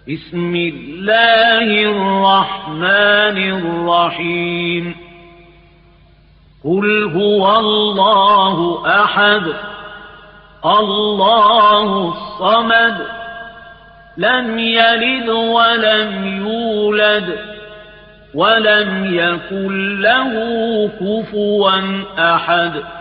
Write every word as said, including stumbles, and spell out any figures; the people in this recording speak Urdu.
بسم الله الرحمن الرحيم قل هو الله أحد الله الصمد لم يلد ولم يولد ولم يكن له كفوا أحد